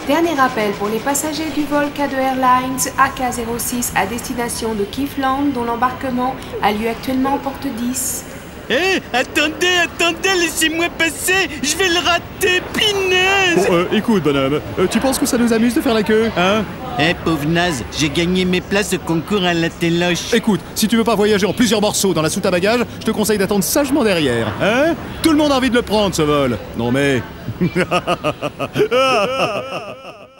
Dernier rappel pour les passagers du vol K2 Airlines AK06 à destination de Kiefland, dont l'embarquement a lieu actuellement en porte 10. Attendez, laissez-moi passer, je vais le rater, pinaise. Bon, écoute, bonhomme, tu penses que ça nous amuse de faire la queue, hein? Pauvre naze, j'ai gagné mes places au concours à la téloche. Écoute, si tu veux pas voyager en plusieurs morceaux dans la soute à bagages, je te conseille d'attendre sagement derrière, hein? Tout le monde a envie de le prendre, ce vol. Non mais...